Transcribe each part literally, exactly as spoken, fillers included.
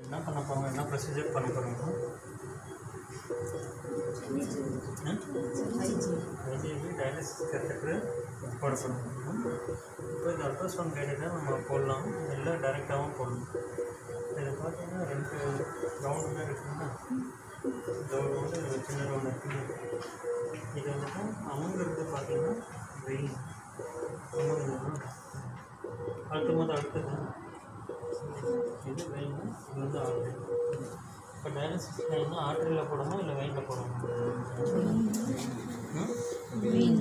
என்ன பண்ண போகிறோம், என்ன ப்ரொசீஜர் பண்ண போகிறோம்னா ஐஜிபி டயாலிசிஸ் கேத்தட்டர் போட போகிறோம். இப்போ இந்த அல்ட்ராசவுண்ட் கைடை நம்ம போடலாம், இல்லை டைரெக்டாகவும் போடலாம். இதை பார்த்தீங்கன்னா ரெண்டு ரவுண்டு தான் இருக்குதுன்னா ரவுண்டு வந்து சின்ன ரவுண்டு இருக்குது. இது வந்துட்டு அமுங்கிறது பார்த்தீங்கன்னா வெயில் அமுங்கிறது அழுத்தும் போது அடுத்தது இது வெயில், இது வந்து ஆர்டர். இப்போ டயாலிசிஸ் லைன்னா ஆர்டரில் போடணும் இல்லை வெயினில் போடணும்? வெயின்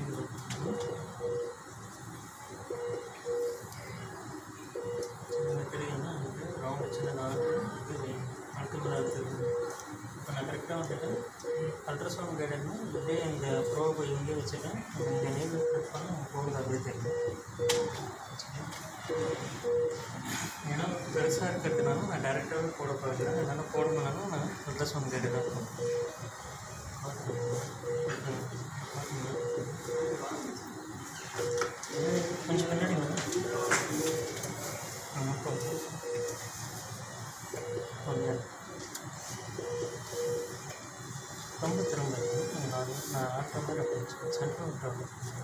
தெரியுதுன்னா இது ரவுண்டு சின்ன ஆர்டர், இது வெயின் அடுத்தது அடுத்தது. இப்போ நான் கரெக்டாக வந்துட்டு அல்ட்ராசவுண்ட் கைடன்னா இதே இந்த ப்ரோபை இங்கே வச்சுட்டேன். இந்த நேரில் கிளிக் பண்ண போகுது, அப்படியே தெரியும். ஏன்னா பெருசாக இருக்கிறதுனால நான் டேரெக்டாகவே போட போகிறேன். என்னால் போட முடியலன்னா நான் அல்ட்ராசவுண்ட் கைடு தான் போடுறேன். கொஞ்சம் பின்னாடி வந்து கொஞ்சம் ரொம்ப திரும்ப நான் நான் ஆட்ட மாதிரி அப்படி சென்டர் விட்டுறேன்.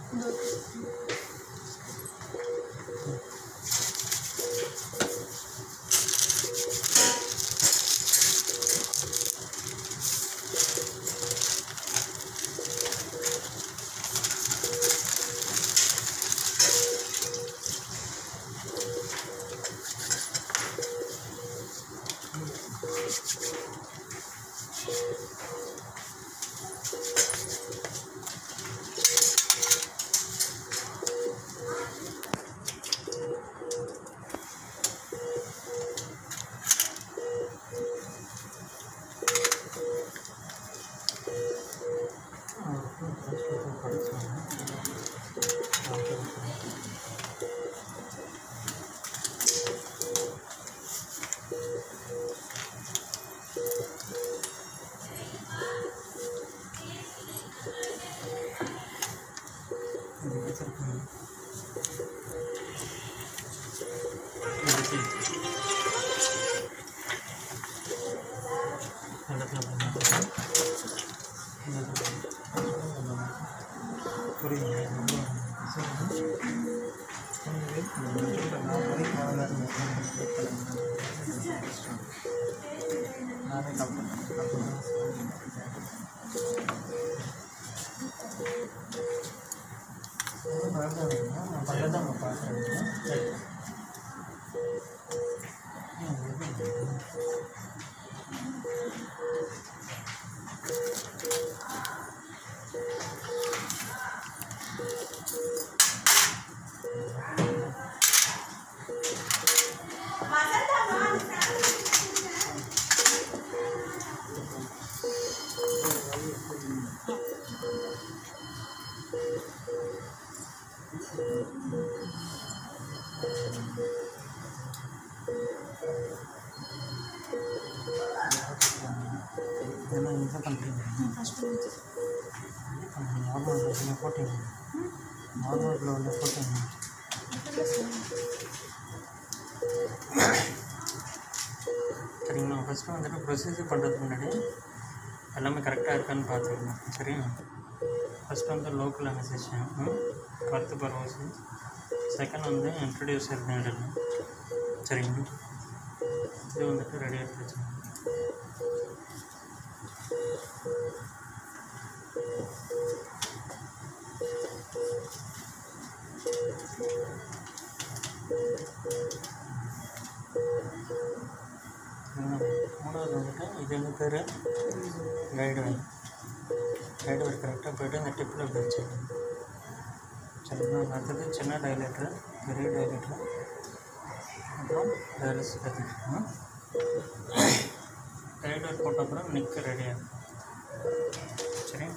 சரிங்களா? ஃபஸ்ட்டு வந்துட்டு ப்ரொசீஜர் பண்ணுறதுக்கு முன்னாடி எல்லாமே கரெக்டாக இருக்கான்னு பார்த்துக்கணும். சரிங்களா? ஃபஸ்ட்டு வந்து லோக்கல் அனஸ்தீசியா, பத்து பரவசி. செகண்ட் வந்து இன்ட்ரடியூசர் நீடல். சரிங்களா? இது வந்துட்டு ரெடி ஆகிடுச்சு. மூணாவது வந்துட்டு இது என்ன பேர், கைடு வை. கைடு வரை கரெக்டாக போய்ட்டு அந்த டிப்பில் இப்படி வச்சுக்கணும். சரிங்களா? அடுத்தது சின்ன டைலேட்ரு, பெரிய டைலேட்ரு, அப்புறம் டயாலிசிஸ் கற்றுக்கணும். டைலர் போட்ட அப்புறம் நிற்க ரெடியாகும். சரி,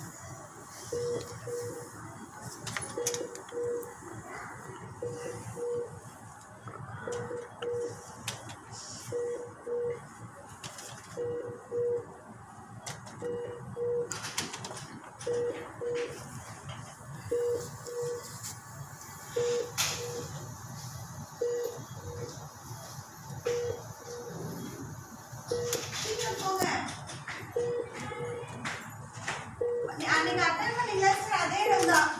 போங்க. அன்னைக்கு அட்டன் பண்ணீங்களா சார்? அதே இடம் தான்.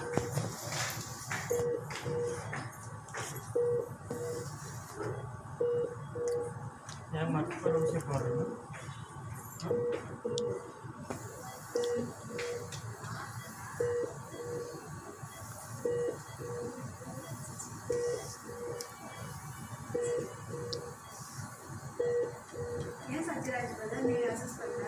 ஏன் மற்ற விஷயம் போடுறீங்க? ஏன் சத்யராஜ் பிரதர் நீ அசஸ் பண்ற?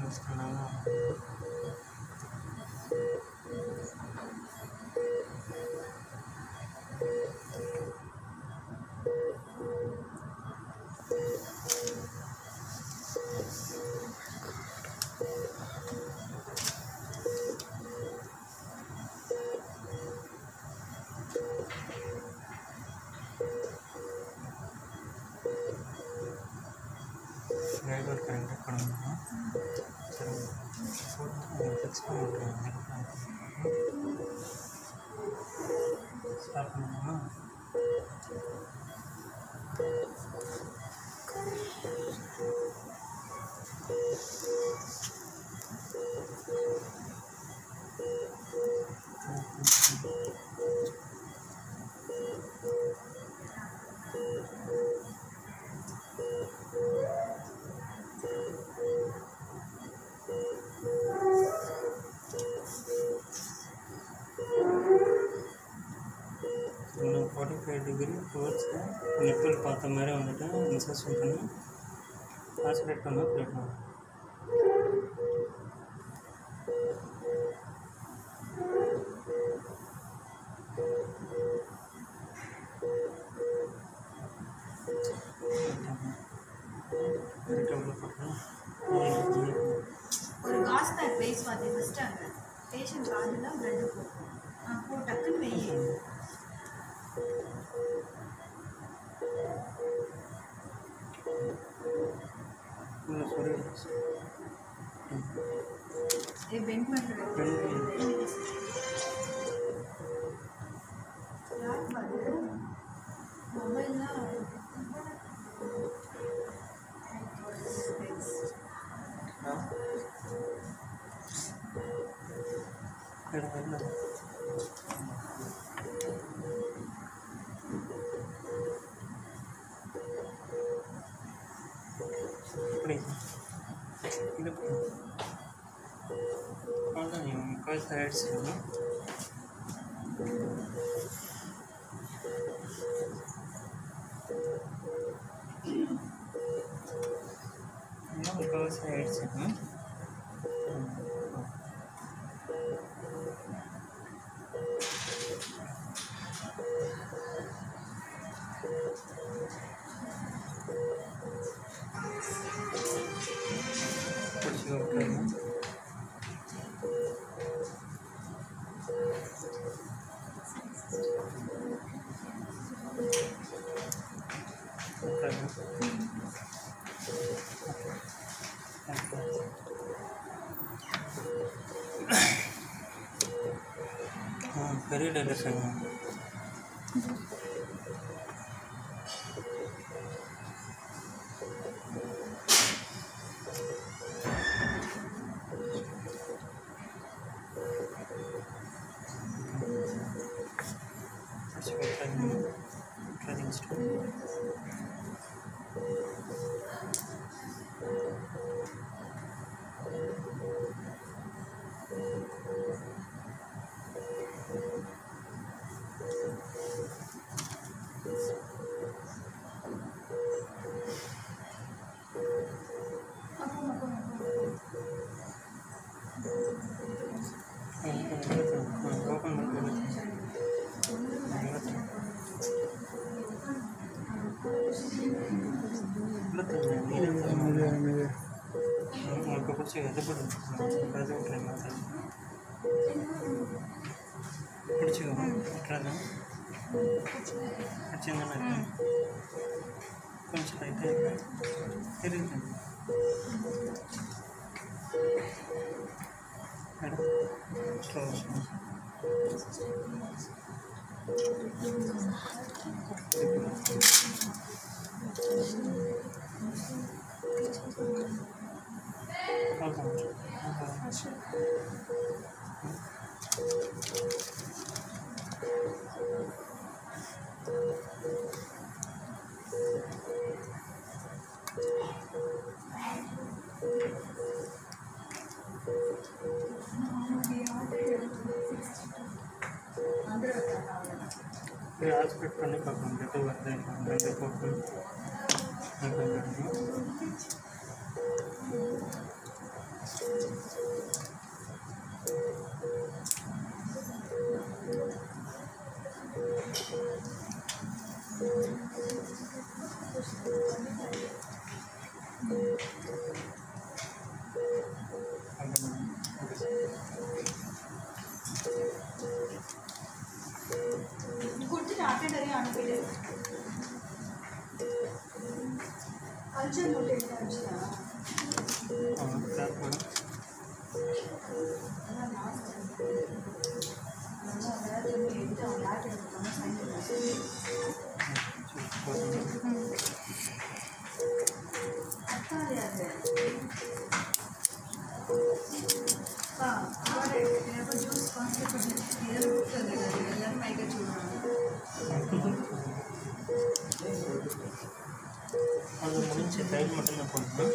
ड्राइवर करेंट करना सर फोटो फिक्स பண்ணிட்டேன் ஸ்டார்ட் பண்ணனுமா forty-five degree towards the nipple பார்த்த மாதிரி வந்துட்டு இன்சர்ஷன் பண்ணி ஆசிலேட் பண்ண பிளேட் பண்ணணும். ஒரு காஸ் பேக் பேஸ் வாதி ஃபர்ஸ்ட் அங்க பேஷண்ட் காதுல பிளட் போகும். அப்போ டக்குன்னு வெயி ये बैंक में यार बात मोबाइल ना हाँ कर करना இது அதான் முக்கால் ஆயிடுச்சு இன்னும் முக்கால் ஆயிடுச்சு பெரிய டைலர்ஸுங்க कुछ ஆஸ்பெக்ட் பண்ணி பார்க்கணும் எது வருது ரெண்டு போட்டு கொடுத்துட்டு அட்டெண்டரே அனுப்பிடு. கல்ச்சர் நோட் எடுத்து அனுப்பிச்சிட்டா? அதான் லாஸ்ட் அதனால் வேறு திரும்பி எடுத்து அவன் லேட் எடுத்துக்காம சைன் பண்ணி அத்தாது அது ஆ அவரை எப்போ ஜூஸ் கான்செப்ட் பண்ணி எதாவது புக் வந்துடுது எல்லோரும் மைக்க சொல்லுவாங்க. அது முடிஞ்சு டைம் மட்டும்தான் போடணும்.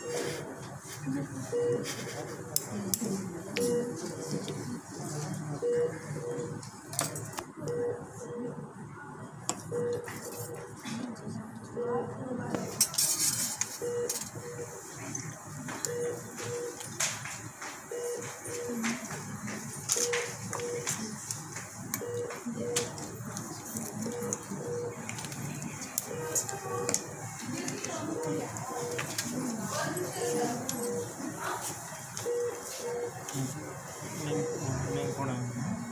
நீங்கள் போனாங்க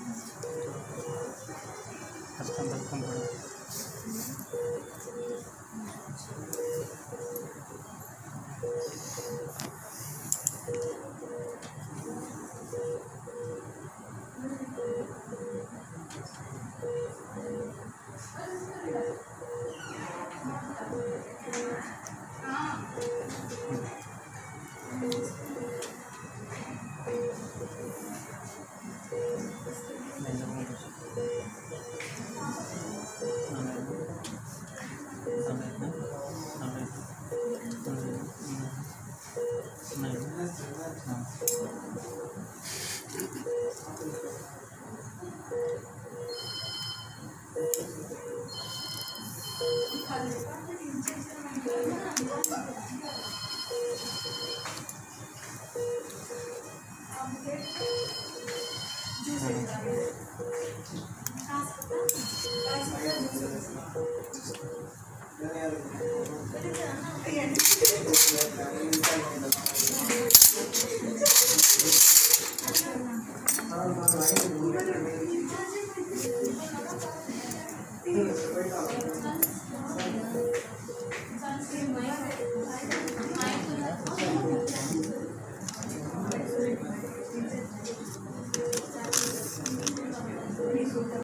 கஷ்டம் கஷ்டம் போட ஜூஸ்